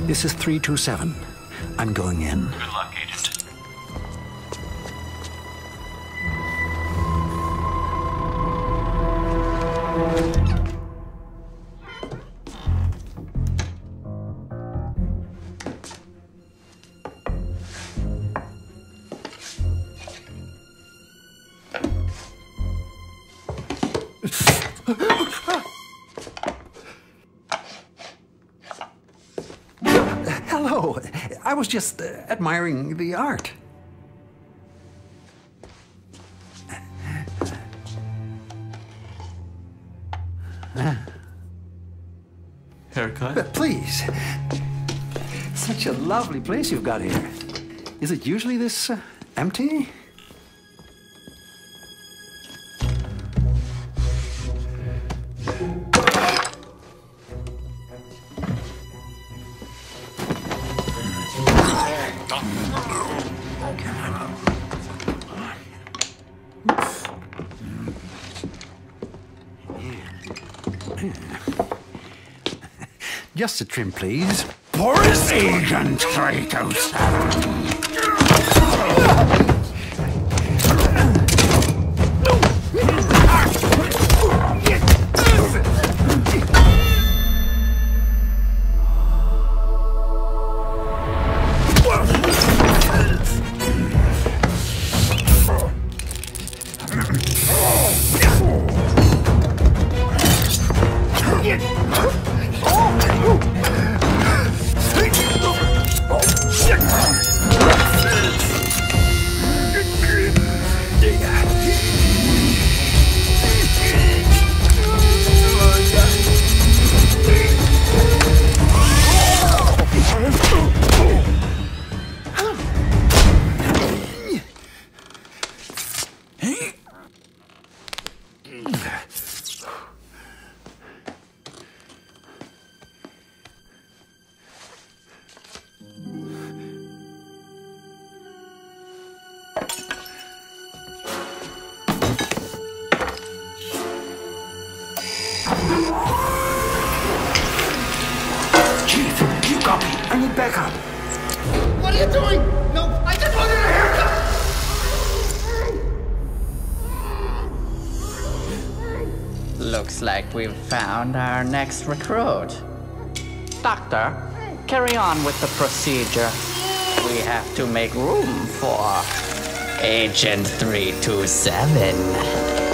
This is 327. I'm going in. Good luck, Agent. Hello. I was just admiring the art. Haircut? Please. Such a lovely place you've got here. Is it usually this empty? Just a trim, please. Boris Agent 327. Chief, you copy. I need backup. What are you doing? No, I just wanted a haircut! Looks like we've found our next recruit. Doctor, carry on with the procedure. We have to make room for Agent 327.